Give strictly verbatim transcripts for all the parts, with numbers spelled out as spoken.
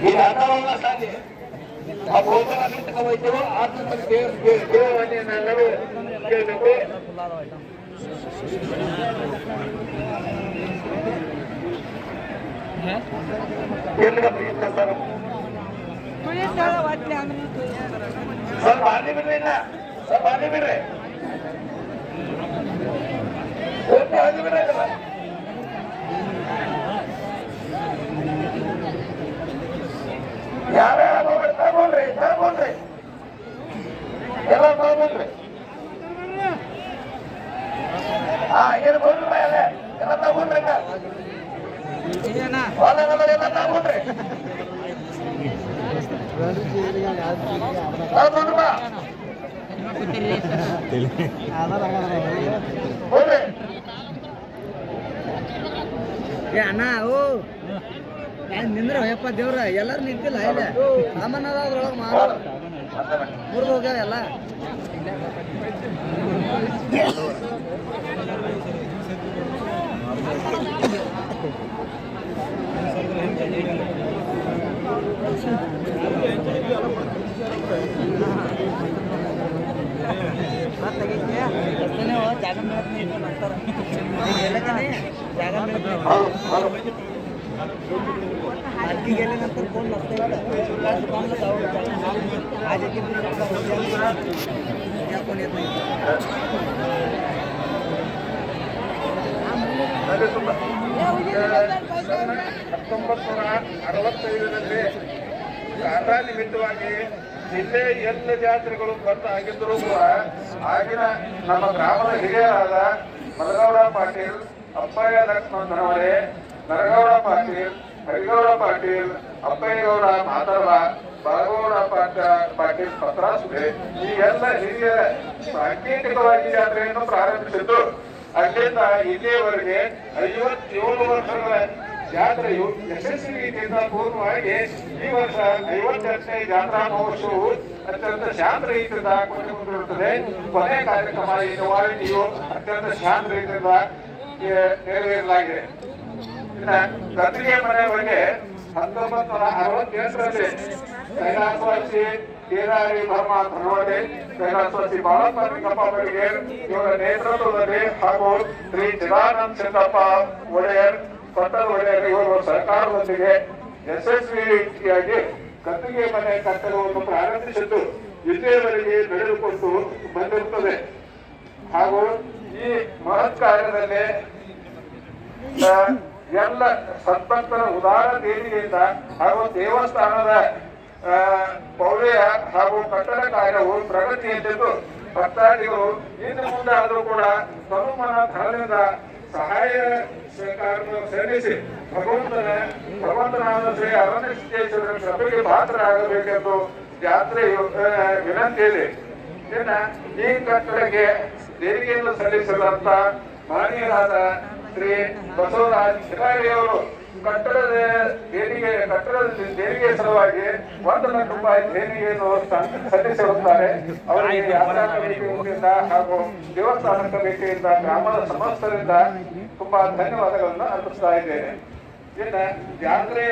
ಈ ಹಣವನ್ನ ಸಾಧ್ಯ ಆ ಗೋಪನ ಬಿಟ್ಟು ಹೋಯ್ತೇವೆ ಆತ್ಮ ದೇವರನ್ನೆಲ್ಲರೂ ಕೇಳಬೇಕು. ಸ್ವಲ್ಪ ಅಲ್ಲಿ ಬಿಡ್ರಿ, ಇಲ್ಲ ಸ್ವಲ್ಪ ಅಲ್ಲಿ ಬಿಡ್ರಿ, ಅಲ್ಲಿ ಬಿಡ್ರಿ. ಯಾರ್ಯಾರು ತಗೊಂಡ್ರಿ ತಗೊಂಡ್ರಿ ಎಲ್ಲ ತಗೊಂಡ್ರಿ. ಹಾ ಏನು ಬಂದ್ರಿ ಮೇಲೆ ಎಲ್ಲ ತಗೊಂಡ್ರಿ, ಹೊಲಗಳೆಲ್ಲ ಎಲ್ಲ ತಗೊಂಡ್ರಿ. ಅಣ್ಣ ಓ ನಿಂದ್ರ ಯಪ್ಪ ದೇವ್ರ ಎಲ್ಲಾರು ನಿಂತಿಲ್ಲ ಇಲ್ಲ ಸಾಮಾನ್ಯ ಅದ್ರೊಳಗೆ ಮಾಡ ಮುರಿದು ಹೋಗ್ಯಾವ ಎಲ್ಲ. आरती गेल्यानंतर कोण नसते आज कोण येत नाही. ಹತ್ತೊಂಬತ್ತು ನೂರ ಅರವತ್ತೈದರಲ್ಲಿ ಕಾಂಗ್ರಾ ನಿಮಿತ್ತವಾಗಿ ಜಿಲ್ಲೆ ಎಲ್ಲ ಜಾತ್ರೆಗಳು ಬಂದು ಆಗಿದ್ದರೂ ಕೂಡ ಆಗಿನ ನಮ್ಮ ಗ್ರಾಮದ ಹಿರಿಯರಾದ ಮಲಗೌಡ ಪಾಟೀಲ್, ಅಪ್ಪಯ್ಯ ಲಕ್ಷ್ಮಣ ಧನವಡೆ, ನರಗೌಡ ಪಾಟೀಲ್, ಹರಿಗೌಡ ಪಾಟೀಲ್, ಅಪ್ಪಯ್ಯಗೌಡ ಮಾತರ್ವ, ಬಾಳಗೌಡ ಪಾಟೀಲ್ ಪತ್ರಾಸುಡೆ ಈ ಎಲ್ಲ ಹಿರಿಯರ ಸಾಂಕೇತಿಕವಾಗಿ ಜಾತ್ರೆಯನ್ನು ಪ್ರಾರಂಭಿಸಿದ್ದು. ಅಲ್ಲಿಂದ ಇಲ್ಲಿಯವರೆಗೆ ಐವತ್ತೇಳು ವರ್ಷಗಳ ಜಾತ್ರೆಯು ಯಶಸ್ವಿ ರೀತಿಯಿಂದ ಪೂರ್ಣವಾಗಿ ಈ ವರ್ಷ ಐವತ್ತೆಂಟನೇ ಜಾತ್ರಾ ಮಹೋತ್ಸವವು ಅತ್ಯಂತ ಶಾಂತ ರೀತಿಯಿಂದ ಕೊನೆಗೊಂಡಿರುತ್ತದೆ. ಕೊನೆ ಕಾರ್ಯಕ್ರಮ ಈ ನಿವಾರಣೆಯು ಅತ್ಯಂತ ಶಾಂತ ರೀತಿಯಿಂದ ನೆರವೇರಲಾಗಿದೆ. ಇನ್ನ ಕತ್ರಿಕೆ ಮನೆ ಬಗ್ಗೆ ಹತ್ತೊಂಬತ್ತು ನೂರ ಅರವತ್ತೆಂಟರಲ್ಲಿ ಕೈಲಾಸವಾಸಿ ಕೇದಾರಿ ಭರ್ಮ ಧನವಡೆ, ಕೈಲಾಸವಾಸಿ ಬಾಳಪ್ಪ ನಿಂಗಪ್ಪ ಬಡಿಗೇರ್ ಇವರ ನೇತೃತ್ವದಲ್ಲಿ ಹಾಗೂ ಶ್ರೀ ಚಿದಾನಂದ ಸಿದ್ದಪ್ಪ ಒಡೆಯರ್, ಪಟ್ಟದ ಒಡೆಯರ್ ಇವರು ಸರ್ಕಾರದೊಂದಿಗೆ ಯಶಸ್ವಿ ರೀತಿಯಾಗಿ ಕತ್ತಿಗೆ ಮನೆ ಕಟ್ಟಡವನ್ನು ಪ್ರಾರಂಭಿಸಿದ್ದು ಇಲ್ಲಿಯವರೆಗೆ ಬೆಳೆದುಕೊಂಡು ಬಂದಿರುತ್ತದೆ. ಹಾಗೂ ಈ ಮಹತ್ ಕಾರ್ಯದಲ್ಲಿ ಎಲ್ಲ ಸದ್ಭಕ್ತರ ಉದಾರ ದೇಣಿಗೆಯಿಂದ ಹಾಗೂ ದೇವಸ್ಥಾನದ ಪೌಳಿಯ ಹಾಗೂ ಕಟ್ಟಡ ಕಾರ್ಯವು ಪ್ರಗತಿಯಲ್ಲಿದ್ದು ಭಕ್ತಾದಿಗಳು ಇನ್ನು ಮುಂದೆ ಆದರೂ ಕೂಡ ತನುಮನ ಧನದಿಂದ ಸಹಾಯ ಸಹಕಾರವನ್ನು ಸಲ್ಲಿಸಿ ಭಗವಂತನ ಭಗವಂತನಾದ ಶ್ರೀ ಅರಣ್ಯ ಸಿದ್ದೇಶ್ವರನ ಕೃಪೆಗೆ ಪಾತ್ರರಾಗಬೇಕೆಂದು ಜಾತ್ರೆಯು ವಿನಂತಿ ಇದೆ. ಇನ್ನ ಈ ಕಟ್ಟಡಕ್ಕೆ ದೇಣಿಗೆಯನ್ನು ಸಲ್ಲಿಸಿದಂತ ಮಾನ್ಯರಾದ ಶ್ರೀ ಬಸವರಾಜ್ ಶಿಕಾರಿಯವರು ಕಟ್ಟಡದ ದೇಣಿಗೆ ಕಟ್ಟಡದ ದೇಣಿಗೆ ಸಲುವಾಗಿ ಒಂದು ಲಕ್ಷ ರೂಪಾಯಿ ದೇಣಿಗೆಯನ್ನು ಸಲ್ಲಿಸಿರುತ್ತಾರೆ. ಅವರಿಗೆ ಯಾತ್ರಾ ಕಮಿಟಿ ವತಿಯಿಂದ ಹಾಗೂ ದೇವಸ್ಥಾನ ಕಮಿಟಿಯಿಂದ ಗ್ರಾಮದ ಸಮಸ್ತರಿಂದ ತುಂಬಾ ಧನ್ಯವಾದಗಳನ್ನು ಅರ್ಪಿಸ್ತಾ ಇದ್ದೇನೆ. ಇನ್ನು ಜಾತ್ರೆಯ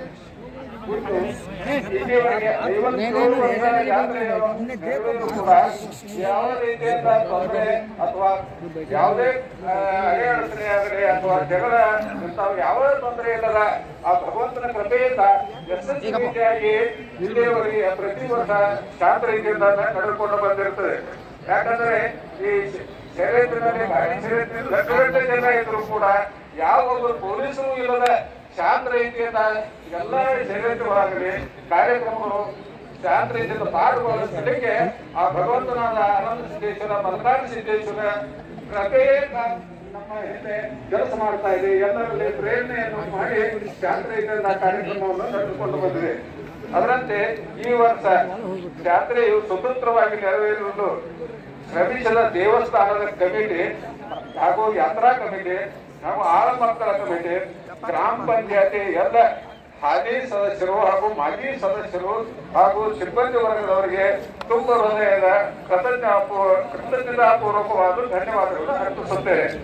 ಇಲ್ಲಿವರೆಗೆ ಐವತ್ತೇಳು ವರ್ಷ ಜಾತ್ರೆಯ ಕೂಡ ಯಾವ ರೀತಿಯಾದ ತೊಂದರೆ ಅಥವಾ ಯಾವುದೇ ಅಡೆಯಡಚಣೆ ಆಗಲಿ ಅಥವಾ ಜಗಳ ಇಂಥವು ಯಾವುದೇ ತೊಂದರೆ ಇಲ್ಲದ ಆ ಭಗವಂತನ ಕೃಪೆಯಿಂದ ಯಶಸ್ವಿ ರೀತಿಯಾಗಿ ಇಲ್ಲಿಯವರೆಗೆ ಪ್ರತಿ ವರ್ಷ ಶಾಂತ ರೀತಿಯಿಂದ ನಡೆದುಕೊಂಡು ಬಂದಿರುತ್ತದೆ. ಯಾಕಂದ್ರೆ ಈ ಷಡ್ಯಂತ್ರದಲ್ಲಿ ಗಾಡಿ ಷಡ್ಯಂತ್ರದಲ್ಲಿ ಲಕ್ಷಗಟ್ಟಲೆ ಜನ ಇದ್ರು ಕೂಡ ಯಾವ ಒಬ್ಬರು ಪೊಲೀಸರು ಇಲ್ಲದ ಶಾಂತ ರೀತಿಯಿಂದ ಎಲ್ಲ ಷಡ್ಯಂತ್ರವಾಗಲಿ ಕಾರ್ಯಕ್ರಮಗಳು ಶಾಂತ ರೀತಿಯಿಂದ ಪಾಲ್ಗೊಳ್ಳಿಸಲಿಕ್ಕೆ ಆ ಭಗವಂತನಾದ ಅನಂತ ಸಿದ್ದೇಶ್ವರ ಮಲ್ಕಾರ್ಜುನ ಸಿದ್ದೇಶ್ವರ ಕೃಪೆಯೇ ನಮ್ಮ ಹಿಂದೆ ಕೆಲಸ ಮಾಡ್ತಾ ಇದೆ. ಎಲ್ಲರಲ್ಲಿ ಪ್ರೇರಣೆಯನ್ನು ಮಾಡಿ ಶಾಂತ ರೀತಿಯಿಂದ ಕಾರ್ಯಕ್ರಮವನ್ನು ನಡೆದುಕೊಂಡು ಬಂದಿದೆ. ಅದರಂತೆ ಈ ವರ್ಷ ಜಾತ್ರೆಯು ಸ್ವತಂತ್ರವಾಗಿ ನೆರವೇರುವುದು ಶ್ರಮಿಸಿದ ದೇವಸ್ಥಾನದ ಕಮಿಟಿ ಹಾಗೂ ಯಾತ್ರಾ ಕಮಿಟಿ ಹಾಗೂ ಆಳ ಮಕ್ಕಳ ಕಮಿಟಿ, ಗ್ರಾಮ ಪಂಚಾಯತಿ ಎಲ್ಲ ಹಾಲಿ ಸದಸ್ಯರು ಹಾಗೂ ಮಾಜಿ ಸದಸ್ಯರು ಹಾಗೂ ಸಿಬ್ಬಂದಿ ವರ್ಗದವರಿಗೆ ತುಂಬ ಹೃದಯದ ಕೃತಜ್ಞ ಕೃತಜ್ಞತಾಪೂರ್ವಕವಾದ ಧನ್ಯವಾದಗಳನ್ನು ಅರ್ಪಿಸುತ್ತೇನೆ.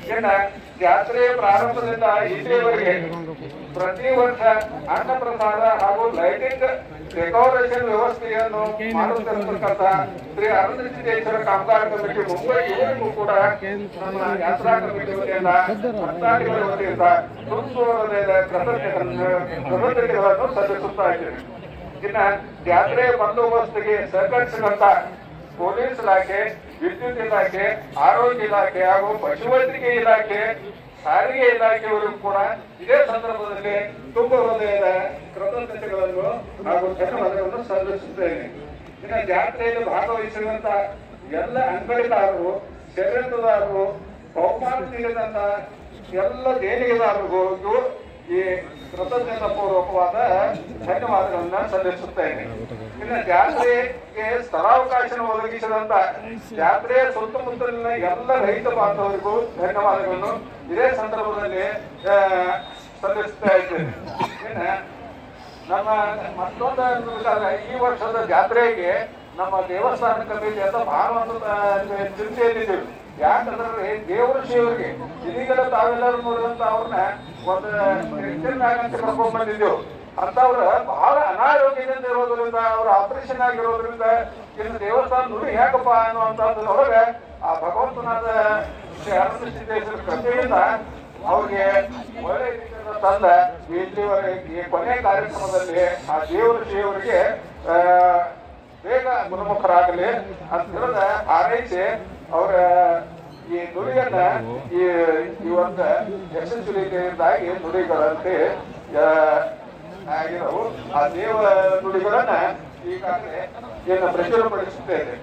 ಇನ್ನ ಜಾತ್ರೆ ಪ್ರಾರಂಭದಿಂದ ಇಲ್ಲಿಯವರೆಗೆ ಪ್ರತಿ ವರ್ಷ ಅನ್ನ ಪ್ರಸಾದ ಹಾಗೂ ಲೈಟಿಂಗ್ ಡೆಕೋರೇಷನ್ ವ್ಯವಸ್ಥೆಯನ್ನು ಮಾಡುತ್ತಿರತಕ್ಕಂಥ ಶ್ರೀ ಅರುಣಸಿದ್ದೇಶ್ವರ ಕಾಮಗಾರ ಕಮಿಟಿ ಮುಂಬೈ ಇವರಿಗೂ ಕೂಡ ನಮ್ಮ ಯಾತ್ರಾ ಕಮಿಟಿ ವತಿಯಿಂದ ಭಕ್ತಾದಿಗಳ ವತಿಯಿಂದ ಸುತ್ತುವರೆದ ಕೃತಜ್ಞತೆಗಳನ್ನು ಸಲ್ಲಿಸುತ್ತಾ ಇದ್ದೇವೆ. ಇನ್ನ ಜಾತ್ರೆ ಬಂದೋಬಸ್ತಿಗೆ ಸಹಕರಿಸಿದಂತ ಪೊಲೀಸ್ ಇಲಾಖೆ, ವಿದ್ಯುತ್ ಇಲಾಖೆ, ಆರೋಗ್ಯ ಇಲಾಖೆ ಹಾಗೂ ಪಶುವೈದ್ಯಕೀಯ ಇಲಾಖೆ, ಸಾರಿಗೆ ಇಲಾಖೆಯವರಿಗೂ ಕೂಡ ಇದೇ ಸಂದರ್ಭದಲ್ಲಿ ತುಂಬ ಹೃದಯದ ಕೃತಜ್ಞತೆಗಳನ್ನು ಹಾಗೂ ಧನ್ಯವಾದಗಳನ್ನು ಸಲ್ಲಿಸುತ್ತೇನೆ. ಇನ್ನು ಜಾತ್ರೆಯಲ್ಲಿ ಭಾಗವಹಿಸಿರುವಂತ ಎಲ್ಲ ಅಂಗಡಿದಾರರು, ಷಡ್ಯಂತ್ರದಾರರು, ಬಹುಮಾನ ನೀಡಿದಂತ ಎಲ್ಲ ದೇಣಿಗೆದಾರರಿಗೂ ಈ ಕೃತಜ್ಞತಾ ಪೂರ್ವಕವಾದ ಧನ್ಯವಾದಗಳನ್ನ ಸಲ್ಲಿಸುತ್ತೇನೆ. ಇನ್ನು ಜಾತ್ರೆಗೆ ಸ್ಥಳಾವಕಾಶ ಒದಗಿಸಿದಂತ ಜಾತ್ರೆಯ ಸುತ್ತಮುತ್ತಲಿನ ಎಲ್ಲ ರೈತ ಬಾಂಧವರಿಗೂ ಧನ್ಯವಾದಗಳನ್ನು ಇದೇ ಸಂದರ್ಭದಲ್ಲಿ ಸಲ್ಲಿಸ್ತಾ ಇದ್ದೇನೆ. ಇನ್ನು ನಮ್ಮ ಮತ್ತೊಂದು ಈ ವರ್ಷದ ಜಾತ್ರೆಗೆ ನಮ್ಮ ದೇವಸ್ಥಾನ ಕಮಿಟಿ ಅಂತ ಬಹಳ ಒಂದು ಚಿಂತೆಯಲ್ಲಿದ್ದೀವಿ. ಯಾಕಂದ್ರೆ ದೇವರ ಶಿವರಿಗೆ ಇದೀಗೆಲ್ಲ ತಾವೆಲ್ಲರೂ ನೋಡುವಂತ ಅವ್ರನ್ನ ಒಂದು ಅಂತ ಕರ್ಕೊಂಡ್ ಬಂದಿದ್ದೆವು. ಅಂತವ್ರ ಬಹಳ ಅನಾರೋಗ್ಯದಿಂದ ಇರೋದ್ರಿಂದ ಅವ್ರ ಆಪರೇಷನ್ ಆಗಿರೋದ್ರಿಂದ ಇನ್ನು ದೇವಸ್ಥಾನ ನುಡಿ ಹೇಗಪ್ಪ ಅನ್ನುವಂಥದ್ರೊಳಗೆ ಆ ಭಗವಂತನಾದ ಅರುಣಸಿದ್ದೇಶ್ವರ ಕೃಪೆಯಿಂದ ಅವ್ರಿಗೆ ಒಳ್ಳೆ ರೀತಿಯಿಂದ ತಂದ ಇಲ್ಲಿವರೆಗೆ ಕೊನೆ ಕಾರ್ಯಕ್ರಮದಲ್ಲಿ ಆ ದೇವರ ಶಿವರಿಗೆ ಬೇಗ ಗುಣಮುಖರಾಗಲಿ ಅಂತ ಹೇಳಿದ ಹಾರೈಸಿ ಅವರ ಈ ನುಡಿಯನ್ನ ಈ ಈ ಒಂದು ಯಶಸ್ವಿಯಾಗಿ ನುಡಿಗಳಂತೆ ಆಗಿರವು ಆ ದೇವ ನುಡಿಗಳನ್ನ ಈಗಾಗಲೇ ಏನು ಪ್ರಚುರಪಡಿಸುತ್ತೇವೆ.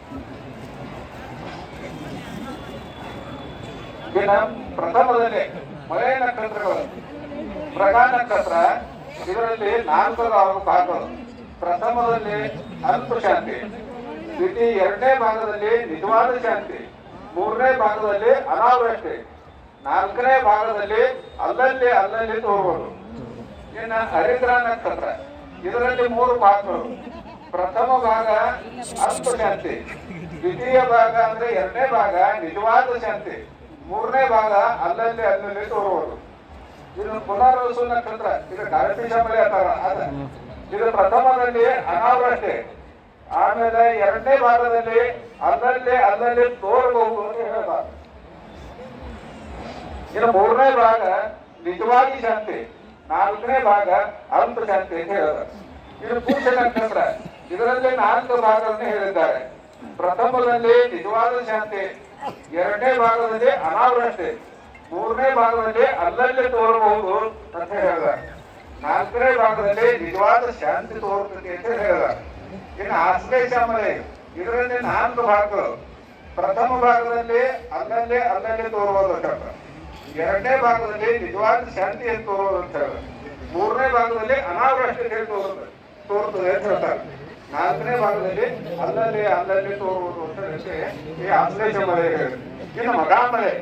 ಇನ್ನು ಪ್ರಥಮದಲ್ಲಿ ಮಳೆ ನಕ್ಷತ್ರಗಳು, ಮೃಗ ನಕ್ಷತ್ರ, ಇದರಲ್ಲಿ ನಾಲ್ಕು ಭಾಗಗಳು. ಪ್ರಥಮದಲ್ಲಿ ಅಲ್ಪ ಶಾಂತಿ, ದ್ವಿತೀಯ ಎರಡನೇ ಭಾಗದಲ್ಲಿ ನಿಜವಾದ ಶಾಂತಿ, ಮೂರನೇ ಭಾಗದಲ್ಲಿ ಅನಾವೃಷ್ಟಿ, ನಾಲ್ಕನೇ ಭಾಗದಲ್ಲಿ ಅಲ್ಲಲ್ಲಿ ಅಲ್ಲಲ್ಲಿ ತೋರುವುದು. ಇನ್ನು ಹರಿದ್ರ ನಕ್ಷತ್ರ, ಇದರಲ್ಲಿ ಮೂರು ಭಾಗಗಳು. ಪ್ರಥಮ ಭಾಗ ಅಲ್ಪ ಶಾಂತಿ, ದ್ವಿತೀಯ ಭಾಗ ಅಂದ್ರೆ ಎರಡನೇ ಭಾಗ ನಿಜವಾದ ಶಾಂತಿ, ಮೂರನೇ ಭಾಗ ಅಲ್ಲಲ್ಲಿ ಅಲ್ಲಲ್ಲಿ ತೋರುವುದು. ಇದು ಪುನರ್ವಸು ನಕ್ಷತ್ರ, ಇದು ಗಾಳಿಪೀಶ ಮಳೆ ಅಂತಾರ ಅದ. ಇದು ಪ್ರಥಮದಲ್ಲಿ ಅನಾವೃಷ್ಟಿ, ಆಮೇಲೆ ಎರಡನೇ ಭಾಗದಲ್ಲಿ ಅಲ್ಲಲ್ಲಿ ಅಲ್ಲಲ್ಲಿ ತೋರಬಹುದು ಅಂತ ಹೇಳ್ತಾರೆ. ಇನ್ನು ಮೂರನೇ ಭಾಗ ನಿಜವಾಗಿ ಶಾಂತಿ, ನಾಲ್ಕನೇ ಭಾಗ ಅಲ್ಪ ಶಾಂತಿ ಅಂತ ಹೇಳಿದ್ದಾರೆ. ಇದು ಪುರುಷ ನಕ್ಷತ್ರ, ಇದರಲ್ಲಿ ನಾಲ್ಕು ಭಾಗವನ್ನು ಹೇಳಿದ್ದಾರೆ. ಪ್ರಥಮದಲ್ಲಿ ನಿಜವಾದ ಶಾಂತಿ, ಎರಡನೇ ಭಾಗದಲ್ಲಿ ಅನಾವೃಷ್ಟಿ, ಮೂರನೇ ಭಾಗದಲ್ಲಿ ಅಲ್ಲಲ್ಲಿ ತೋರಬಹುದು ಅಂತ ಹೇಳಿದ್ದಾರೆ. ನಾಲ್ಕನೇ ಭಾಗದಲ್ಲಿ ನಿಜವಾದ ಶಾಂತಿ ತೋರುತ್ತದೆ ಅಂತ ಹೇಳಿದ್ದಾರೆ. ಇನ್ನು ಆಶ್ಲೇಷ ಮಳೆ, ಇದರಲ್ಲಿ ನಾಲ್ಕು ಭಾಗಗಳು. ಪ್ರಥಮ ಭಾಗದಲ್ಲಿ ಅಲ್ಲಲ್ಲಿ ಅಲ್ಲಲ್ಲಿ ತೋರುವುದು ಅಂತ ಹೇಳ್ತಾರೆ. ಎರಡನೇ ಭಾಗದಲ್ಲಿ ನಿಜವಾದ ಶಾಂತಿಯನ್ನು ತೋರುವುದು ಅಂತ ಹೇಳಿದ್ರೆ, ಮೂರನೇ ಭಾಗದಲ್ಲಿ ಅನಾವೃಷ್ಟಿ ತೋರುತ್ತದೆ ತೋರುತ್ತದೆ ಅಂತ ಹೇಳ್ತಾರೆ. ನಾಲ್ಕನೇ ಭಾಗದಲ್ಲಿ ಅಲ್ಲಲ್ಲಿ ಅಲ್ಲಲ್ಲಿ ತೋರುವುದು ಅಂತ ಹೇಳಿ ಈ ಆಶ್ಲೇಷ ಮಳೆ ಹೇಳಿದೆ. ಇನ್ನು ಮಗಾಮಳೆ,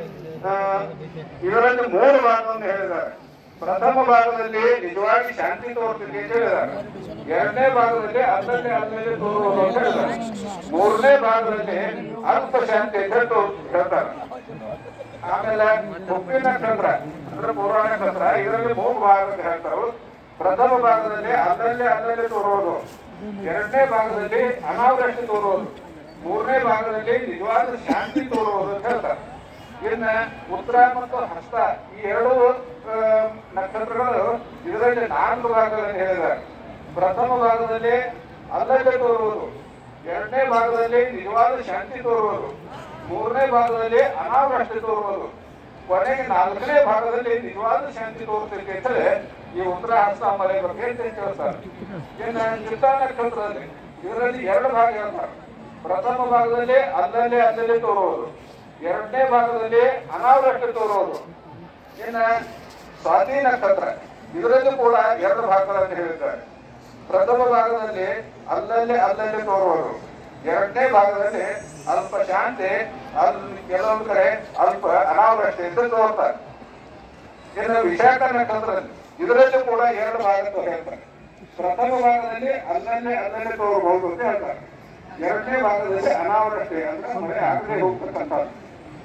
ಇದರಲ್ಲಿ ಮೂರು ಭಾಗವನ್ನು ಹೇಳಿದ್ದಾರೆ. ಪ್ರಥಮ ಭಾಗದಲ್ಲಿ ನಿಜವಾಗಿ ಶಾಂತಿ ತೋರುತ್ತದೆ ಅಂತ ಹೇಳಿದ್ದಾರೆ. ಎರಡನೇ ಭಾಗದಲ್ಲಿ ಅಲ್ಲಲ್ಲಿ ಅಲ್ಲಲ್ಲಿ ತೋರುವುದು ಅಂತ ಹೇಳಿದ್ದಾರೆ. ಮೂರನೇ ಭಾಗದಲ್ಲಿ ಅಲ್ಪ ಶಾಂತಿ ಅಂತ ಹೇಳ್ತಾರೆ. ಆಮೇಲೆ ಉಪ್ಪಿನ ನಕ್ಷತ್ರ ಅಂದ್ರೆ ಪೂರ್ವ ನಕ್ಷತ್ರ, ಇದರಲ್ಲಿ ಮೂರು ಭಾಗ ಅಂತ ಹೇಳ್ತಾರೆ. ಪ್ರಥಮ ಭಾಗದಲ್ಲಿ ಅಲ್ಲಲ್ಲಿ ಅಲ್ಲಲ್ಲಿ ತೋರುವುದು, ಎರಡನೇ ಭಾಗದಲ್ಲಿ ಅನಾವೃಷ್ಟಿ ತೋರುವುದು, ಮೂರನೇ ಭಾಗದಲ್ಲಿ ನಿಜವಾದ ಶಾಂತಿ ತೋರುವುದು ಅಂತ ಹೇಳ್ತಾರೆ. ಇನ್ನ ಉತ್ತರ ಮತ್ತು ಹಸ್ತ, ಈ ಎರಡು ನಕ್ಷತ್ರಗಳು ಇದರಲ್ಲಿ ನಾಲ್ಕು ಭಾಗಗಳನ್ನು ಹೇಳಿದ್ದಾರೆ. ಪ್ರಥಮ ಭಾಗದಲ್ಲಿ ಅಲ್ಲಲ್ಲಿ ತೋರುವುದು, ಎರಡನೇ ಭಾಗದಲ್ಲಿ ನಿಜವಾದ ಶಾಂತಿ ತೋರುವುದು, ಮೂರನೇ ಭಾಗದಲ್ಲಿ ಅನಾವೃಷ್ಟಿ ತೋರುವುದು, ಕೊನೆಗೆ ನಾಲ್ಕನೇ ಭಾಗದಲ್ಲಿ ನಿಜವಾದ ಶಾಂತಿ ತೋರುತ್ತದೆ ಅಂತೇಳಿ ಈ ಉತ್ತರ ಹಸ್ತ ಮಳೆ ಬಗ್ಗೆ ಹೇಳ್ತಾರೆ. ಇನ್ನು ಚಿತ್ತ ನಕ್ಷತ್ರದಲ್ಲಿ ಇದರಲ್ಲಿ ಎರಡು ಭಾಗ ಹೇಳ್ತಾರೆ. ಪ್ರಥಮ ಭಾಗದಲ್ಲಿ ಅಲ್ಲಲ್ಲಿ ಅಲ್ಲಲ್ಲಿ ತೋರುವುದು, ಎರಡನೇ ಭಾಗದಲ್ಲಿ ಅನಾವೃಷ್ಟಿ ತೋರುವುದು. ಇನ್ನು ಸ್ವಾತಿ ನಕ್ಷತ್ರ, ಇದರಲ್ಲೂ ಕೂಡ ಎರಡು ಭಾಗಗಳನ್ನು ಹೇಳಿದ್ದಾರೆ. ಪ್ರಥಮ ಭಾಗದಲ್ಲಿ ಅಲ್ಲಲ್ಲಿ ಅಲ್ಲಲ್ಲಿ ತೋರುವುದು, ಎರಡನೇ ಭಾಗದಲ್ಲಿ ಅಲ್ಪ ಶಾಂತಿ, ಅಲ್ಲಿ ಕೆಲವೊಂದು ಕಡೆ ಅಲ್ಪ ಅನಾವೃಷ್ಟಿ ಅಂತ ತೋರ್ತಾರೆ. ಇನ್ನು ವಿಶಾಖ ನಕ್ಷತ್ರದಲ್ಲಿ ಇದರಲ್ಲೂ ಕೂಡ ಎರಡು ಭಾಗ ಹೇಳ್ತಾರೆ. ಪ್ರಥಮ ಭಾಗದಲ್ಲಿ ಅಲ್ಲಲ್ಲಿ ಅಲ್ಲಲ್ಲಿ ತೋರಬಹುದು ಅಂತ ಹೇಳ್ತಾರೆ. ಎರಡನೇ ಭಾಗದಲ್ಲಿ ಅನಾವೃಷ್ಟಿ ಅಂದ್ರೆ ಮಳೆ ಆಗದೆ ಹೋಗ್ತಕ್ಕಂಥದ್ದು.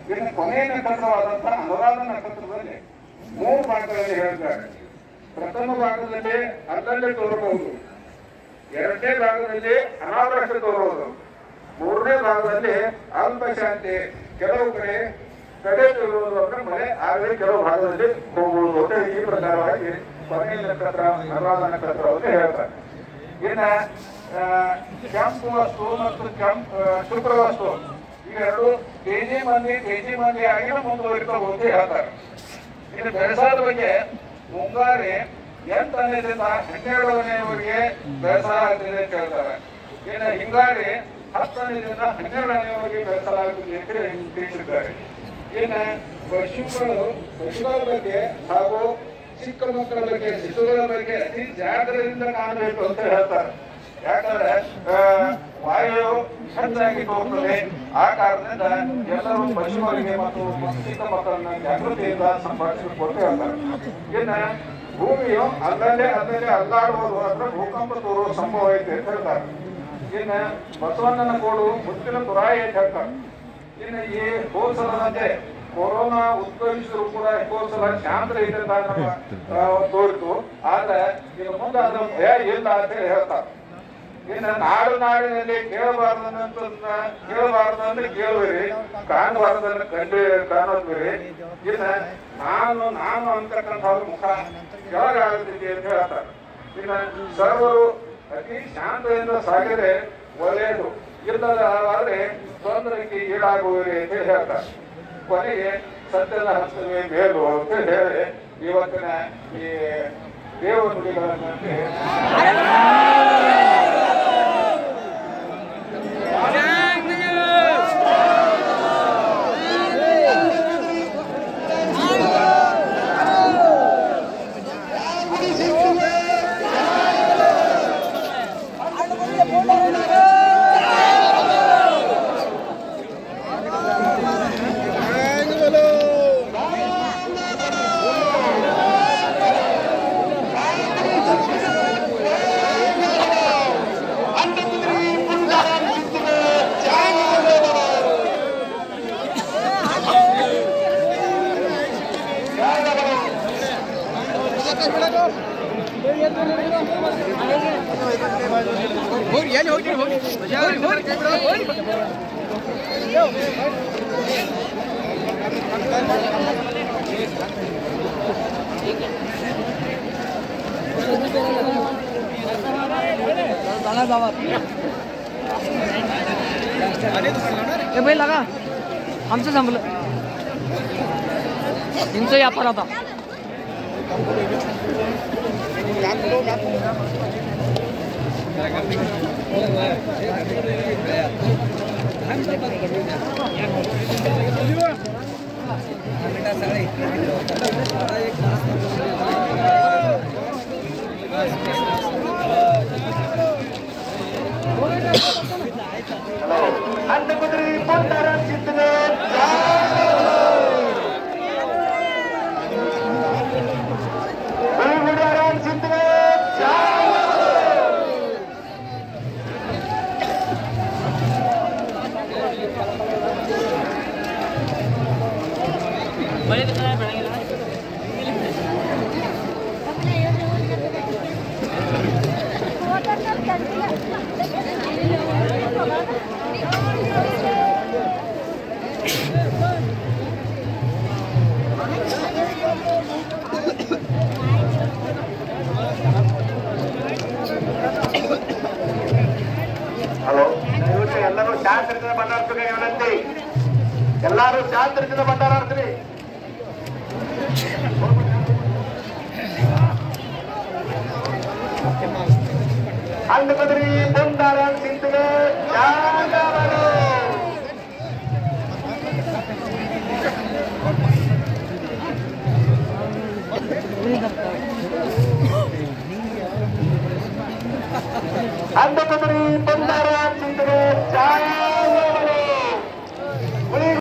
ಇನ್ನು ಕೊನೆಯ ನಕ್ಷತ್ರವಾದಂತಹ ಅನುರಾಧ ನಕ್ಷತ್ರದಲ್ಲಿ ಮೂರು ಭಾಗಗಳಲ್ಲಿ ಹೇಳಿದ್ದಾರೆ. ಪ್ರಥಮ ಭಾಗದಲ್ಲಿ ಅಲ್ಲಲ್ಲಿ ತೋರಬಹುದು, ಎರಡನೇ ಭಾಗದಲ್ಲಿ ಅನಾವರಣ ತೋರುವುದು, ಮೂರನೇ ಭಾಗದಲ್ಲಿ ಅಲ್ಪ ಶಾಂತಿ, ಕೆಲವು ಕಡೆ ಕಡೆ ತೋರುವುದು ಅಂದ್ರೆ ಮಳೆ ಆಗಲಿ ಕೆಲವು ಭಾಗದಲ್ಲಿ ಹೋಗುವುದು ಅಂತ ಈ ಪ್ರಕಾರವಾಗಿ ಕೊನೆಯ ನಕ್ಷತ್ರ ಅನುರಾಧ ನಕ್ಷತ್ರವನ್ನು ಹೇಳ್ತಾರೆ. ಇನ್ನ ಕೆಂಪು ವಸ್ತು ಮತ್ತು ಕೆಂಪು ಶುಕ್ರ ವಸ್ತು ಇವೆರಡು ತೇಜಿ ಮಂದಿ ತೇಜಿ ಮಂದಿ ಆಗಿ ಮುಂದುವರಿತಾವೆ ಅಂತ ಹೇಳ್ತಾರೆ. ಇನ್ನು ಬೆಳೆಸಾದ ಬಗ್ಗೆ ಮುಂಗಾರಿ ಎಂಟನೇದಿಂದ ಹನ್ನೆರಡನೆಯವರೆಗೆ ಬೆಳೆಸಲಾಗುತ್ತದೆ ಅಂತ ಹೇಳ್ತಾರೆ. ಇನ್ನು ಹಿಂಗಾರಿ ಹತ್ತನೇದಿಂದ ಹನ್ನೆರಡನೆಯವರೆಗೆ ಬೆಳೆಸಲಾಗುತ್ತದೆ ಅಂತ ತಿಳಿಸಿದ್ದಾರೆ. ಇನ್ನು ಪಶುಗಳು ಪಶುಗಳ ಬಗ್ಗೆ ಹಾಗೂ ಚಿಕ್ಕ ಮಕ್ಕಳ ಬಗ್ಗೆ ಶಿಶುಗಳ ಬಗ್ಗೆ ಅತಿ ಜಾಗ್ರತೆಯಿಂದ ಕಾಣಬೇಕು ಅಂತ ಹೇಳ್ತಾರೆ. ಯಾಕಂದ್ರೆ ವಾಯು ಹೆಚ್ಚಾಗಿ ಹೋಗ್ತದೆ. ಆ ಕಾರಣದಿಂದ ಎಲ್ಲರೂ ಪಶುಗಳಿಗೆ ಮತ್ತು ಚಿಕ್ಕ ಮಕ್ಕಳನ್ನ ಜಾಗೃತಿಯಿಂದ ಸಂಭಾಳಿಸಿಕೊಂಡು ಹೇಳ್ತಾರೆ. ಇನ್ನು ಭೂಮಿಯು ಅಲ್ಲಲ್ಲೇ ಅಲ್ಲಲ್ಲೇ ಅಲ್ಲಾಡುವುದು ಅಂದ್ರೆ ಭೂಕಂಪ ತೋರುವ ಸಂಭವ ಐತೆ ಅಂತ ಹೇಳ್ತಾರೆ. ಇನ್ನು ಬಸವಣ್ಣನ ಕೋಡು ಮುತ್ತಿನ ತುರಾಯಿ ಅಂತ ಹೇಳ್ತಾರೆ. ಇನ್ನು ಈ ಹೋಸಲದಂತೆ ಕೊರೋನಾ ಉದ್ಭವಿಸಿದ್ರು ಕೂಡ ಹೋಸಲ ಶಾಂತ ಇದರಿಂದ ತೋರಿತು. ಆದ್ರೆ ಇನ್ನು ಮುಂದೆ ಅದರ ಭಯ ಇಲ್ಲ ಅಂತ ಹೇಳಿ ಹೇಳ್ತಾರೆ. ಇನ್ನು ನಾಡು ನಾಡಿನಲ್ಲಿ ಕೇಳಬಾರ್ದಂತ ಕೇಳಬಾರ್ದಂದ್ರೆ ಕೇಳುವಿರಿ, ಕಾಣಬಾರ್ದನ್ನ ಕಂಡು ಕಾಣೋದ್ವಿರಿ. ಇನ್ನು ನಾನು ನಾನು ಅಂತಕ್ಕಂಥ ಮುಖ ಕೆಳಗಾಗುತ್ತಿದೆ ಅಂತ ಹೇಳ್ತಾರೆ. ಇನ್ನು ಸರ್ವರು ಅತಿ ಶಾಂತದಿಂದ ಸಾಗಿದ್ರೆ ಒಳ್ಳೆಯದು, ಇಲ್ಲದಾದ್ರೆ ತೊಂದರೆಗೆ ಈಡಾಗುವಿರಿ ಅಂತ ಹೇಳ್ತಾರೆ. ಕೊನೆಗೆ ಸತ್ಯದ ಹಸ್ತವೇ ಮೇಲು ಅಂತ ಹೇಳಿ ಇವತ್ತಿನ ಈ ದೇವ ನುಡಿಗಳನ್ನು ए भाई लगा हमसे संभल इनसे यहाँ पर आता अंतपुत्री पंडारा चित्तने बुढ़ाराम चित्तने बड़े दिखा है बढ़ेंगे ಹಲೋ, ದಯವಿಟ್ಟು ಎಲ್ಲರೂ ಶಾಂತರಿಂದ ಮಾತಾಡ್ತೀವಿ ವಿನಂತಿ. ಎಲ್ಲರೂ ಶಾಂತರಿಂದ ಮಾತಾಡ್ತೀವಿ. ಅಂಡಕದ್ರಿ ಬಂದಾರ ಚಿಂತನೆ ಜಾಗವರು ಅಂಡಕದ್ರಿ ಬಂದಾರ